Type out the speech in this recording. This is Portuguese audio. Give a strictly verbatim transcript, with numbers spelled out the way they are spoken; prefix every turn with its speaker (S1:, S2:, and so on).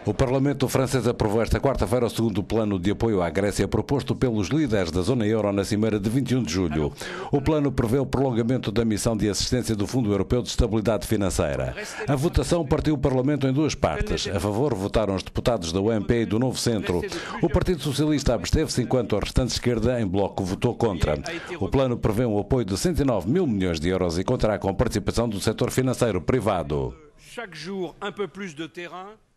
S1: O Parlamento francês aprovou esta quarta-feira o segundo plano de apoio à Grécia proposto pelos líderes da zona euro na cimeira de vinte e um de julho. O plano prevê o prolongamento da missão de assistência do Fundo Europeu de Estabilidade Financeira. A votação partiu o Parlamento em duas partes. A favor votaram os deputados da U M P e do Novo Centro. O Partido Socialista absteve-se, enquanto a restante esquerda, em bloco, votou contra. O plano prevê um apoio de cento e nove mil milhões de euros e contará com a participação do setor financeiro privado.
S2: Chaque jour, un peu plus de terrain.